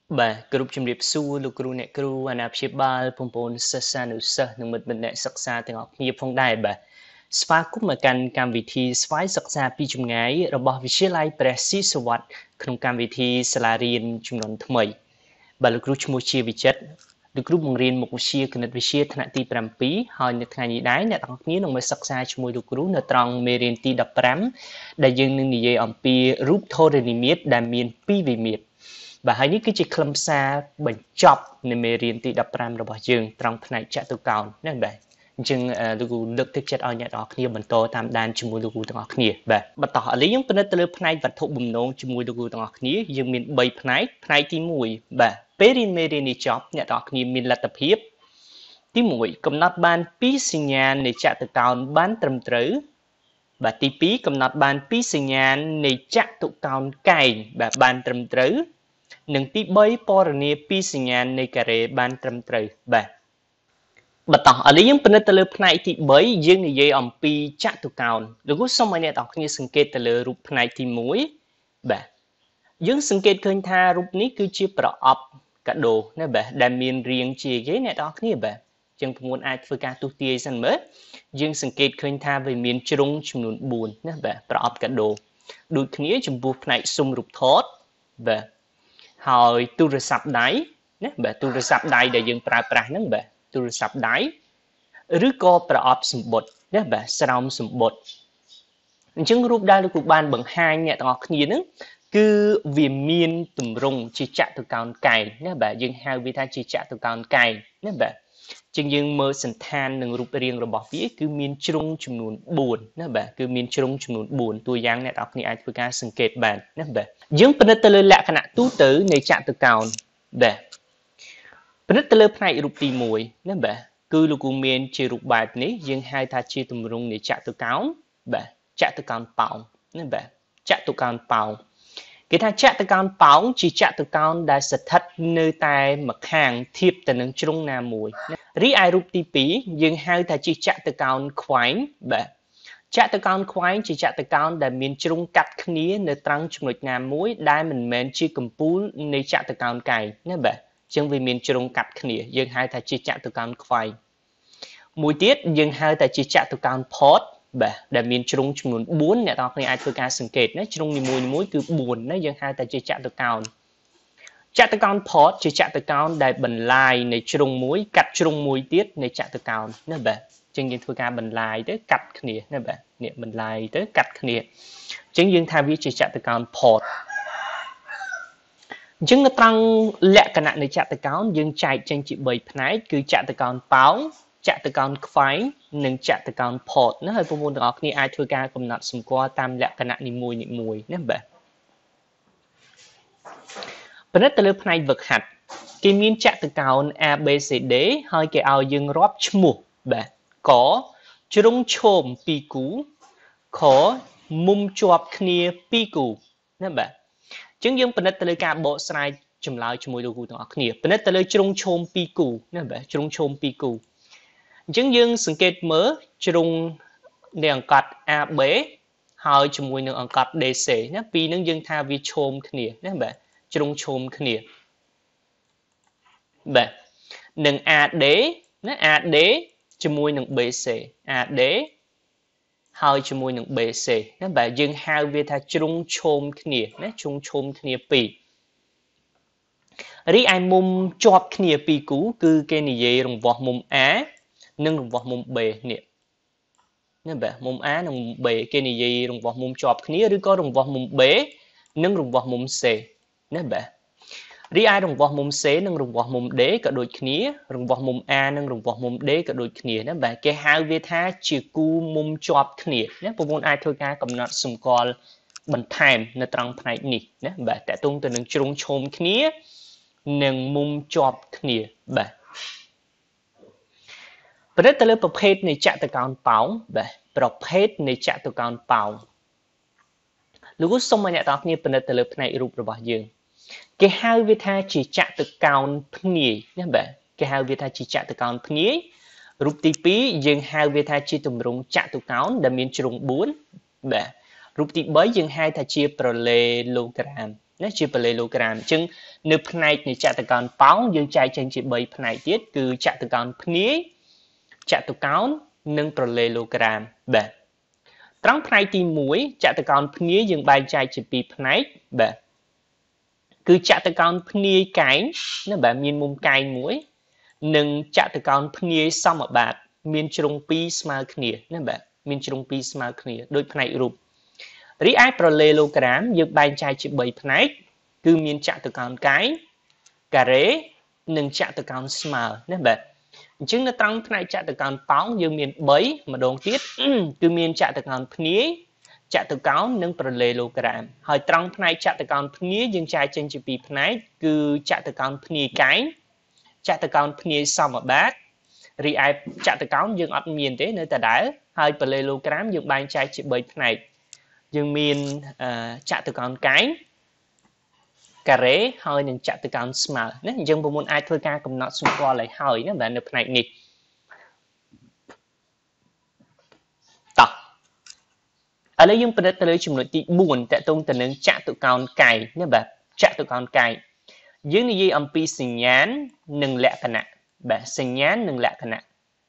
Bà, groupជំរាបសួរលោកគ្រូអ្នកគ្រូអាណាព្យាបាលបងប្អូនសិស្សានុសិស្សនិងមិត្តអ្នកសិក្សាទាំងអស់គ្នាផងដែរបាទស្វាគមន៍មកកាន់កម្មវិធីស្វ័យសិក្សាពីចម្ងាយរបស់វិទ្យាល័យព្រះស៊ីសុវត្ថិក្នុងកម្មវិធីសាលារៀនចំនួនថ្មីបាទលោកគ្រូឈ្មោះជាវិចិត្រលោកគ្រូបង្រៀនមុខវិជ្ជាគណិតវិទ្យាថ្នាក់ទី7ហើយនៅថ្ងៃនេះដែរអ្នកទាំងអស់គ្នានឹងមកសិក្សាជាមួយលោកគ្រូនៅត្រង់មេរៀនទី15ដែលយើងនឹងនិយាយអំពីរូបធរណីមាត្រដែលមាន2វិមាត្របាទហើយនេះគឺជាខ្លឹមសារបញ្ចប់នៃមេរៀនទី15របស់យើងត្រង់ផ្នែកចតុកោណណាបាទអញ្ចឹងលោកគ្រូលើកទឹកចិត្តឲ្យអ្នកទាំងអស់គ្នាបន្តតាមដានជាមួយលោកគ្រូទាំងអស់គ្នាបាទបន្តឥឡូវយើងពិនិត្យទៅលើផ្នែកវត្ថុបំណងជាមួយលោកគ្រូទាំងអស់គ្នាយើងមាន3ផ្នែកផ្នែកទី1បាទពេលរៀនមេរៀននេះចប់អ្នកទាំងអស់គ្នាមានលទ្ធភាពទី1កំណត់បាន2សញ្ញានៃចតុកោណបានត្រឹមត្រូវបាទទី2កំណត់បាន2សញ្ញានៃចតុកោណកែងបាទបានត្រឹមត្រូវនិងទី3ពណ៌នា2សញ្ញានៃការ៉េបានត្រឹមត្រូវបាទបន្តឥឡូវយើងពិនិត្យទៅលើផ្នែកទី3យើងនិយាយអំពីចតុកោណលោកគ្រូសូមឲ្យអ្នកទាំងគ្នាសង្កេតទៅលើរូបផ្នែកទី1បាទយើងសង្កេតឃើញថារូបនេះគឺជាប្រអប់កាដូណាបាទដែលមានរាងជាគេអ្នកទាំងគ្នាបាទចឹង9អាចធ្វើការទស្សន៍ទាយសិនមើលយើងសង្កេតឃើញថាវាមានជ្រុងចំនួន4ណាបាទប្រអប់កាដូដូចគ្នាចំពោះផ្នែកស៊ុំរូបថតបាទហើយទូរស័ព្ទដៃណាបាទទូរស័ព្ទដៃដែលយើងប្រើប្រាស់ហ្នឹងបាទទូរស័ព្ទដៃឬក៏ប្រអប់សំបុត្រណាបាទស្រោមសំបុត្រអញ្ចឹងរូបដែលលោកគ្រូបានបង្ហាញអ្នកទាំងអស់គ្នាហ្នឹងគឺវាមានទម្រង់ជាចតុកោណកែងណាបាទយើងហៅវាថាជាចតុកោណកែងណាបាទជាងយើងមើលសន្តាននឹងរូបរាងរបស់វាគឺមានជ្រុងចំនួន4ណាបាទគឺមានជ្រុងចំនួន4តួយ៉ាងអ្នកនរគ្នាអាចធ្វើការសង្កេតបានណាបាទយើងពិនិត្យទៅលើលក្ខណៈទូទៅនៃចតុកោណបាទពិនិត្យទៅលើផ្នែករូបទី1ណាបាទគឺលោកគ្រូមានជារូបបែបនេះយើងហៅថាជាទម្រង់នៃចតុកោណបាទចតុកោណប៉ោងណាបាទចតុកោណប៉ោងគេថាចតុកោណប៉ោងជាចតុកោណដែលស្ថិតនៅតែម្ខាងធៀបទៅនឹងជ្រុងណាមួយរីឯរូបទី2យើងហៅថាជាចតុកោណខ្វែងបាទចតុកោណខ្វែងជាចតុកោណដែលមានជ្រុងកាត់គ្នានៅត្រង់ចំណុចណាមួយដែលមិនមែនជាកំពូលនៃចតុកោណកែងណាបាទអញ្ចឹងវាមានជ្រុងកាត់គ្នាយើងហៅថាជាចតុកោណខ្វែងមួយទៀតយើងហៅថាជាចតុកោណផតបាទដែលមានជ្រុងចំនួន4អ្នកនរគ្នាអាចធ្វើការសង្កេតណាជ្រុងនីមួយៗគឺ4ណាយើងហៅថាជាចតុកោណចតុកោណផតជាចតុកោណដែលបន្លាយនៃជ្រុងមួយកាត់ជ្រុងមួយទៀតនៃចតុកោណណាបាទអញ្ចឹងយើងធ្វើការបន្លាយទៅកាត់គ្នាណាបាទនេះបន្លាយទៅកាត់គ្នាអញ្ចឹងយើងថាវាជាចតុកោណផតអញ្ចឹងនៅត្រង់លក្ខណៈនៃចតុកោណយើងចែកចេញជា3ផ្នែកគឺចតុកោណប៉ោងចតុកោណខ្វែងនិងចតុកោណផតណាហើយបងប្អូនទាំងអស់គ្នាអាចធ្វើការកំណត់សម្គាល់តាមលក្ខណៈនីមួយៗណាបាទពិនិត្យទៅលើផ្នែកវឹកហាត់គេមានចតុកោណ ABCD ហើយគេឲ្យយើងរាប់ឈ្មោះបាទកជ្រុងឈោម2គូខមុំជាប់គ្នា2គូណាបាទអញ្ចឹងយើងពិនិត្យទៅលើការបកស្រាយចម្លើយជាមួយលោកគ្រូទាំងអស់គ្នាពិនិត្យទៅលើជ្រុងឈោម2គូណាបាទជ្រុងឈោម2គូអញ្ចឹងយើងសង្កេតមើលជ្រុងនៃអង្កត់ AB ហើយជាមួយនឹងអង្កត់ DC ណាពីរហ្នឹងយើងថាវាឈោមគ្នាណាបាទជ្រុងឈោមគ្នាបាទនឹង AD ណា AD ជាមួយនឹង BC AD ហើយជាមួយនឹង BC ណាបាទយើងហៅវាថាជ្រុងឈោមគ្នាណាជ្រុងឈោមគ្នាពីររីឯមុំជាប់គ្នាពីរគូគឺគេនិយាយរង្វាស់មុំ A និងរង្វាស់មុំ B នេះណាបាទមុំ A និងមុំ B គេនិយាយរង្វាស់មុំជាប់គ្នាឬក៏រង្វាស់មុំ B និងរង្វាស់មុំ C ណាបាទរីឯរង្វាស់មុំ C និងរង្វាស់មុំ D ក៏ដូចគ្នារង្វាស់មុំ A និងរង្វាស់មុំ D ក៏ដូចគ្នាណាបាទគេហៅវាថាជាគូមុំជាប់គ្នាណាបងប្អូនអាចធ្វើការកំណត់សម្គាល់បន្ថែមនៅត្រង់ផ្នែកនេះណាបាទតកតងទៅនឹងជ្រុងឈោមគ្នានិងមុំជាប់គ្នាបាទពិនិត្យទៅលើប្រភេទនៃចតុកោណប៉ោងបាទប្រភេទនៃចតុកោណប៉ោងលោកគ្រូសូមឲ្យអ្នកទាំងអស់គ្នាពិនិត្យទៅលើផ្នែករូបរបស់យើងគេហៅវាថាជាចតុកោណភ្នាយណាបាទគេហៅវាថាជាចតុកោណភ្នាយរូបទី2យើងហៅវាថាជាទម្រង់ចតុកោណដែលមានជ្រុង4បាទរូបទី3យើងហៅថាជាប្រឡេឡូក្រាម nó chỉ parallelogram chừng nửa này thì chặt từ con bóng dương chạy trên chỉ 3 này tiết cứ chặt từ con pnia chặt từ con nâng parallelogram bè trong này thì mũi chặt từ con pnia dương bay chạy chỉ 2 này bè cứ chặt từ con pnia cái nó bè miền mông cái mũi nâng chặt từ con pnia xong ở bạt miền trung pi smart kia nó bè miền trung pi smart kia đôi này rụp rí ai parallelogram dương bay chạy chỉ 3 này cứ miền chặt từ con cái cà rế nâng chặt từ con smart nó bè chứng nó trong này chặt từ con bóng dương miền bấy mà đồn tiết cứ miền chặt từ con pnia chặt từ con nâng parallelogram hồi trong này chặt từ con pnia dương chạy trên chỉ 2 này cứ chặt từ con pnia cái chặt từ con pnia xong ở bát rí ai chặt từ con dương ở miền thế nơi ta đã hơi parallelogram dương bay chạy chỉ 3 này dương miền chặt từ con cái cà rế hơi nên chặt từ con smart nếu dân bộ môn ai thôi ca cũng nó xung quanh lại hơi nó bạn được này nè tập ở đây dân phải tới chủng loại tí buồn tại tung từ nâng chặt từ con cày nếu bạn chặt từ con cày dưới này gì âm pi sinh nhán nâng lẹ cả nè bạn sinh nhán nâng lẹ cả nè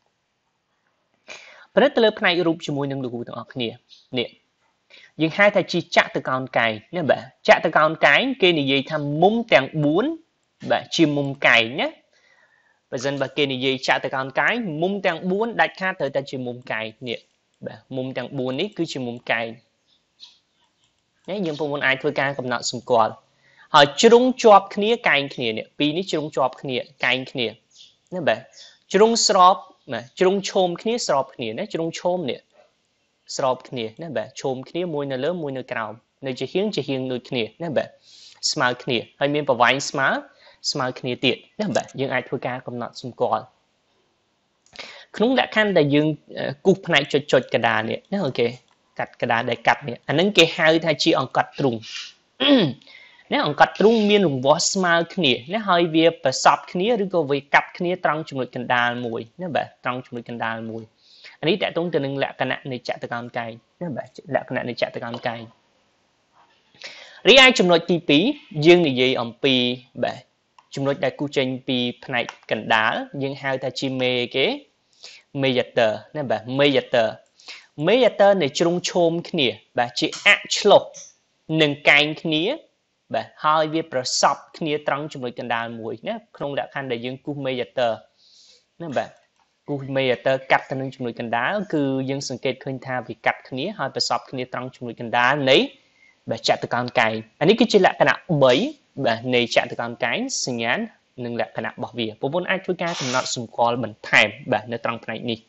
phải tới này rụp cho môi nâng được từ nè nè nhưng hai thầy chỉ chặt từ con cày nhé bạn chặt từ con cái kia này gì tham mông tàng 4 bạn chỉ mông cày nhé và dân bà kia này gì chặt từ con cái mông tàng 4 đặt khác thời ta chỉ mông cày nè bạn mông tàng 4 ấy cứ chỉ mông cày nhé nhưng phụ môn ai thôi ca cầm nọ xung quanh hỏi chung chọp kia cày kia nè pi ní chung chọp kia cày kia nhé bạn chung srop mà chung chôm kia srop kia nè chung chôm nè srop kia nè bạn chôm kia môi nó lớn môi nó cao nơi chỉ hiên nơi kia nè bạn smart kia hay miền bảo vay smart kia tiệt nè bạn nhưng ai thôi ca cầm nọ xung quanh không đã khăn là dương cục này chột cái đà nè nè ok cắt cái đà để cắt nè anh ấy cái hai thay chỉ ông cắt trùng nếu ông cắt trùng miền vùng võ smart kia nè hơi việc phải sập kia rồi có về cắt kia trong chung cái đà mùi nè bạn trong chung cái đà mùi anh ấy đã tung từ nâng lạ cái nạn này chặt từ con cày nè bạn lạ cái nạn này chặt từ con cày rí ai chung nội tí dương này gì ông pi bạn chung nội đại cu tranh pi này cần đá nhưng hai ta chi mê cái meter nè bạn meter này chung chôm kia bạn chỉ actual nâng cày kia bạn hai việc sập kia trong chung nội cần đá mùi nè không đã khăn để dương cu meter nè bạn cú meter cắt từ nâng chung nội cần đá cứ dân sản kết khơi tha vì cắt kia hai phải sập kia trong chung nội cần đá lấy bà chặt từ con cày anh ấy cứ chỉ là cái nào bấy bà này chặt từ con cái sinh nhán nâng lại cái nào bỏ việc bộ vốn ai thôi ca thì nó xung quanh mình thèm bà nơi trong này đi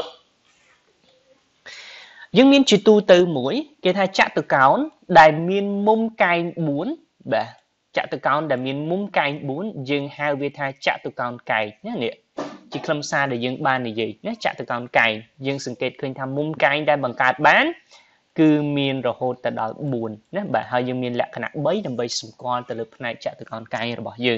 nhưng miền chỉ tu từ mũi cái thay chặt từ cáo đại miền mông cày 4 bà chặt từ cáo đại miền mông cày 4 nhưng hai việc thay chặt từ con cày nhé nè chỉ không xa để dân ba này gì nhé chặt từ con cày dân sản kết khơi tham mông cày đang bằng cát bán cứ miền rồi hốt ta đó buồn nếu bà hơi dương miền lạ khả năng bấy đầm bấy xung quanh từ lớp này chạy từ con cây rồi bỏ dư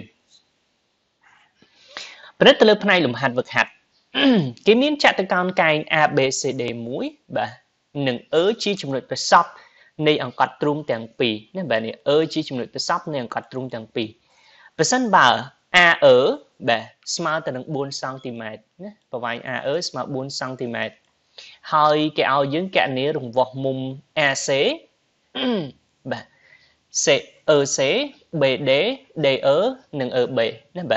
rất từ lớp này là một hạt vật hạt cái miếng chạy từ con cây a b c d mũi bà nâng chi chung lực sắp này ăn cắt trung tiền pì nếu bà này chi chung lực sắp này ăn cắt trung tiền pì và sân bà a bà smart từ nâng 4 cm nhé và vài a smart 4 cm hơi cái ao dưới cái này rùng vọt mùng AC bà C C B D D nâng B nè bà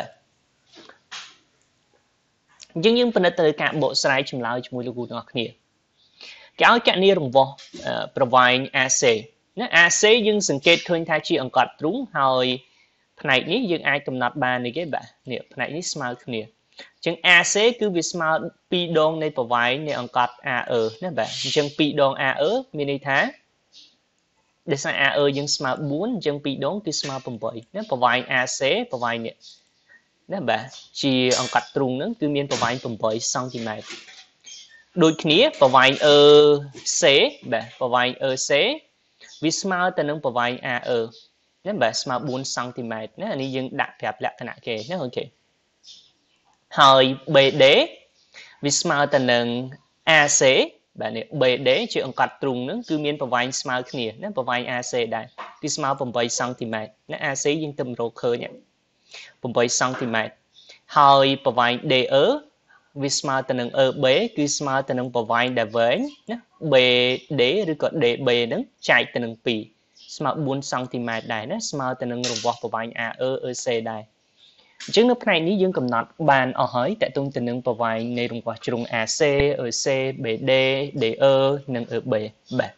nhưng phần từ cả bộ slide chùm lao chùm logo ngọc nè cái ao cái này rùng vọt provide AC nè AC nhưng sản kết thôi thay chỉ ăn cọt đúng hồi này ní nhưng ai cầm nọt ba này cái bà nè này ní smart nè chẳng AC cứ vì smart pi đong này provide này ông cọt nè bạn chẳng pi đong mini thá để sai nhưng smart 4 chẳng pi đong cứ smart 7 nè provide AC provide nè bạn chỉ ông cọt trùng nó cứ miền provide 7 cm đôi kia provide C bạn provide C vì smart tên nó provide nè bạn smart 4 cm nè anh ấy đặt đẹp lại cái này kì nè ok hơi BD vì smart tên nâng AC bạn này BD chữ ông cắt trùng nữa cứ miên provide smile kia nó provide AC đây cái smile 8 cm nó AC dương tầm rô khơi nhé 8 cmហើយប្រវែង D វាស្មើទៅនឹង EB គឺស្មើទៅនឹងប្រវែងដែលវែងណា BD ឬក៏ DB ហ្នឹងចែកទៅនឹង2ស្មើ4 cm ដែរណាស្មើទៅនឹងរង្វាស់ប្រវែង AE EC ដែរអញ្ចឹងនៅផ្នែកនេះយើងកំណត់បានអស់ហើយតើតើទៅនឹងប្រវែងនៃរង្វាស់ជ្រុង AC EC BD DE និង EB បាទឥ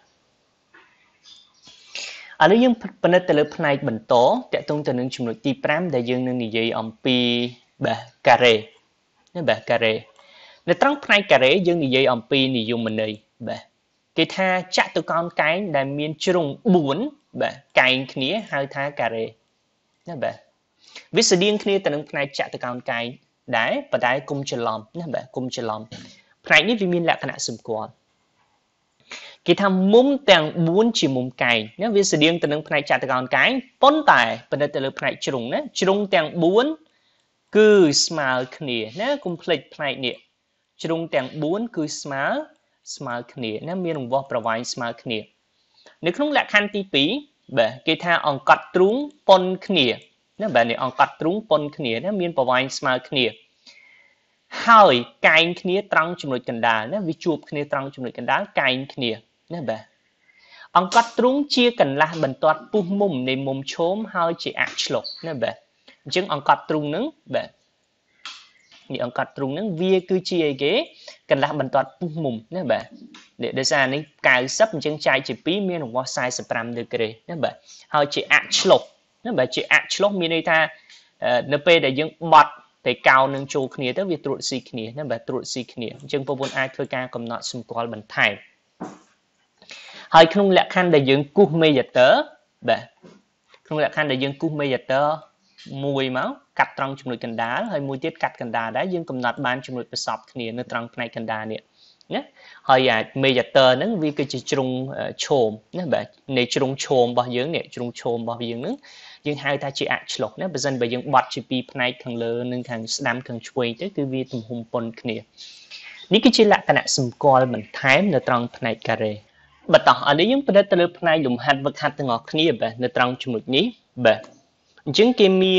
ឡូវយើងពិនិត្យទៅលើផ្នែកបន្តតើតើទៅនឹងចំណុចទី5ដែលយើងនឹងនិយាយអំពីបាទការ៉េណាបាទការ៉េនៅត្រង់ផ្នែកការ៉េយើងនិយាយអំពីនិយមន័យបាទគេថាចតុកោណកែងដែលមានជ្រុង4បាទកែងគ្នាហៅថាការ៉េណាបាទវាស្តៀងគ្នាទៅនឹងផ្នែកចតុកោណកែងដែរប៉ុន្តែគុំច្រឡំណាបាទគុំច្រឡំផ្នែកនេះវាមានលក្ខណៈសម្គាល់គេថាមុំទាំង4ជាមុំកែងណាវាស្តៀងទៅនឹងផ្នែកចតុកោណកែងប៉ុន្តែពិនិត្យទៅលើផ្នែកជ្រុងណាជ្រុងទាំង4គឺស្មើគ្នាណាកុំភ្លេចផ្នែកនេះជ្រុងទាំង4គឺស្មើគ្នាណាមានរង្វាស់ប្រវែងស្មើគ្នានៅក្នុងលក្ខខណ្ឌទី2បាទគេថាអង្កត់ទ្រូងប៉ុនគ្នាណាបាទនេះអង្កត់ទ្រូងប៉ុនគ្នាណាមានប្រវែងស្មើគ្នាហើយកែងគ្នាត្រង់ចំណុចកណ្ដាលណាវាជួបគ្នាត្រង់ចំណុចកណ្ដាលកែងគ្នាណាបាទអង្កត់ទ្រូងជាកន្លះបន្ទាត់ពុះមុំនៃមុំឈោមហើយជាអឆ្លុះណាបាទអញ្ចឹងអង្កត់ទ្រូងហ្នឹងបាទនេះអង្កត់ទ្រូងហ្នឹងវាគឺជាអីគេកន្លះបន្ទាត់ពុះមុំណាបាទនេះដោយសារនេះ90អញ្ចឹងចែកជា2មានរង្វាស់45ដឺក្រេណាបាទហើយជាអឆ្លុះណាបាទជាអឆ្លុះមានន័យថានៅពេលដែលយើងបត់តែកោនឹងចូលគ្នាទៅវាត្រួតស៊ីគ្នាណាបាទត្រួតស៊ីគ្នាអញ្ចឹងបងប្អូនអាចធ្វើការកំណត់សម្គាល់បន្ថែមហើយក្នុងលក្ខខណ្ឌដែលយើងគូសមេយ៉ាទ័របាទក្នុងលក្ខខណ្ឌដែលយើងគូសមេយ៉ាទ័រមួយមកកាត់ត្រង់ចំណុចកណ្ដាលហើយមួយទៀតកាត់កណ្ដាលដែរយើងកំណត់បានចំណុចប្រសពគ្នានៅត្រង់ផ្នែកកណ្ដាលនេះណាហើយអាមេយ៉ាទ័រហ្នឹងវាគឺជាជ្រុងឈោមណាបាទនៃជ្រុងឈោមរបស់យើងនេះជ្រុងឈោមរបស់យើងហ្នឹងយើងហៅថាជាអឆ្លុះណាបើសិនបើយើងបត់ជាពីរផ្នែកខាងលើនិងខាងស្ដាំខាងឆ្វេងទៅគឺវាទំហំប៉ុនគ្នានេះគឺជាលក្ខណៈសម្គាល់បន្ថែមនៅត្រង់ផ្នែកការ៉េបន្តឥឡូវយើងពិនិត្យទៅលើផ្នែកលំហាត់វឹកហាត់ទាំងអស់គ្នាបាទនៅត្រង់ចំណុចនេះបាទអញ្ចឹងគេមាន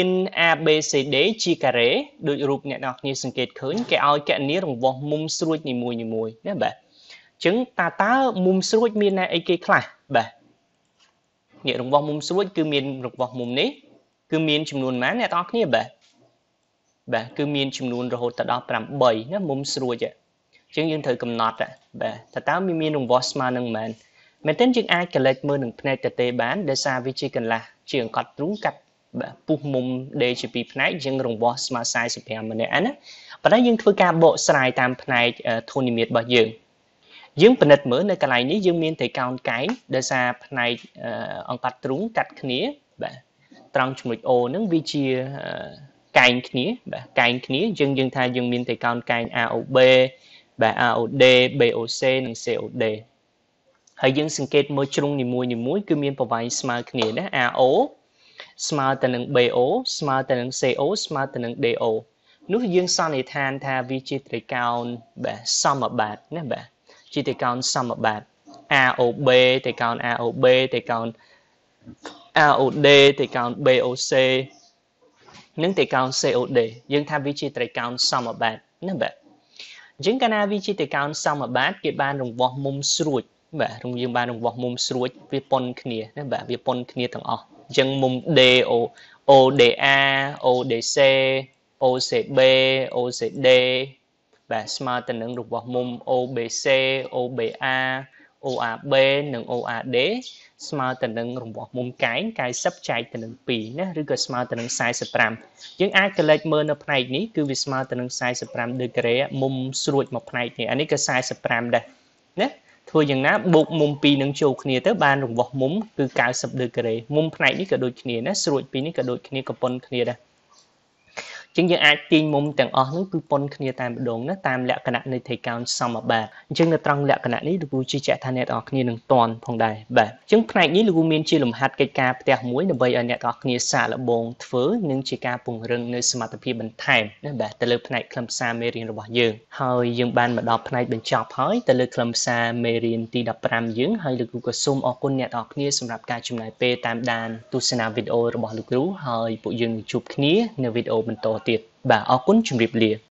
ABCD ជាការ៉េដូចរូបអ្នកនរគ្នាសង្កេតឃើញគេឲ្យកណនីរង្វាស់មុំស្រួចនីមួយៗណាបាទអញ្ចឹងតើមុំស្រួចមានអីគេខ្លះបាទនេះរង្វាស់មុំស្រួចគឺមានរង្វាស់មុំនេះគឺមានចំនួនប៉ុន្មានអ្នកនរគ្នាបាទគឺមានចំនួនរហូតដល់8ណាមុំស្រួចអញ្ចឹងយើងត្រូវកំណត់បាទតើមានរង្វាស់ស្មើនឹងប៉ុន្មានមែនទែនយើងអាចកលេចមើលនឹងផ្នែកតទេបានដោយសារវាជាកន្លះជាអង្កត់ទ្រូងកាត់បាទពុះមុំដេជាពីរផ្នែកយើងរង្វាស់ស្មើ45ម្នាក់ណាប៉ុន្តែយើងធ្វើការបកស្រាយតាមផ្នែកធននិមិត្តរបស់យើងពិនិត្យមើលនៅកន្លែងនេះយើងមានតែកោណកែងដោយសារផ្នែកអង្កត់ទ្រូងកាត់គ្នាបាទត្រង់ចំណុច O ហ្នឹងវាជាកែងគ្នាបាទកែងគ្នាយើងថាយើងមានតែកោណកែង AOB បាទ AOD BOC និង COD ហើយយើងសង្កេតមើលជ្រុងនីមួយគឺមានប្រវែងស្មើគ្នាណា AO ស្មើទៅនឹង BO ស្មើទៅនឹង CO ស្មើទៅនឹង DO នោះយើងសន្និដ្ឋានថាវាជាត្រីកោណបាទសមបាតណាបាទជាត្រីកោណសមបាត AOB ត្រីកោណ AOB ត្រីកោណ AOD ត្រីកោណ BOC និងត្រីកោណ COD យើងថាវាជាត្រីកោណសមបាតណាបាទអញ្ចឹងកាលណាវាជាត្រីកោណសមបាតគេបានរង្វាស់មុំស្រួចបាទយើងបានរង្វាស់មុំស្រួចវាប៉ុនគ្នាណាបាទវាប៉ុនគ្នាទាំងអស់អញ្ចឹងមុំ DO ODA ODC OCB OCD បាទស្មើទៅនឹងរង្វាស់មុំ OBC OBA OAB និង OAD ស្មើទៅនឹងរង្វាស់មុំកែង90ចែកទៅនឹង2ណាឬក៏ស្មើទៅនឹង45យើងអាចកលេចមើលនៅផ្នែកនេះគឺវាស្មើទៅនឹង45ដឺក្រេមុំស្រួចមួយផ្នែកនេះអានេះក៏45ដែរណាធ្វើយ៉ាងណាបូកមុំ2នឹងចូលគ្នាទៅបានរង្វាស់មុំគឺ90ដឺក្រេមុំផ្នែកនេះក៏ដូចគ្នាណាស្រួចពីនេះក៏ដូចគ្នាក៏ប៉ុនគ្នាដែរចឹងយើងអាចទាញមុំទាំងអស់ហ្នឹងគឺប៉ុនគ្នាតែម្ដងណាតាមលក្ខណៈនៃថេកោណសមបាទអញ្ចឹងនៅត្រង់លក្ខណៈនេះលោកគ្រូជឿជាក់ថាអ្នកទាំងអស់គ្នានឹងទាន់ផងដែរបាទអញ្ចឹងផ្នែកនេះលោកគ្រូមានជាលំហាត់កិច្ចការផ្ទះមួយដើម្បីឲ្យអ្នកទាំងអស់គ្នាសាកល្បងធ្វើនិងជាការពង្រឹងនៅសមត្ថភាពបន្ថែមណាបាទទៅលើផ្នែកខ្លឹមសារមេរៀនរបស់យើងហើយយើងបានមកដល់ផ្នែកបញ្ចប់ហើយទៅលើខ្លឹមសារមេរៀនទី15យើងហើយលោកគ្រូក៏សូមអរគុណអ្នកទាំងអស់គ្នាសម្រាប់ការចំណាយពេលតាមដានទស្សនាវីដេអូរបស់លោកគ្រូហើយពួកយើងនឹងជួបគ្នានៅវីដេអូបន្តទៀតបាទអរគុណជម្រាបលា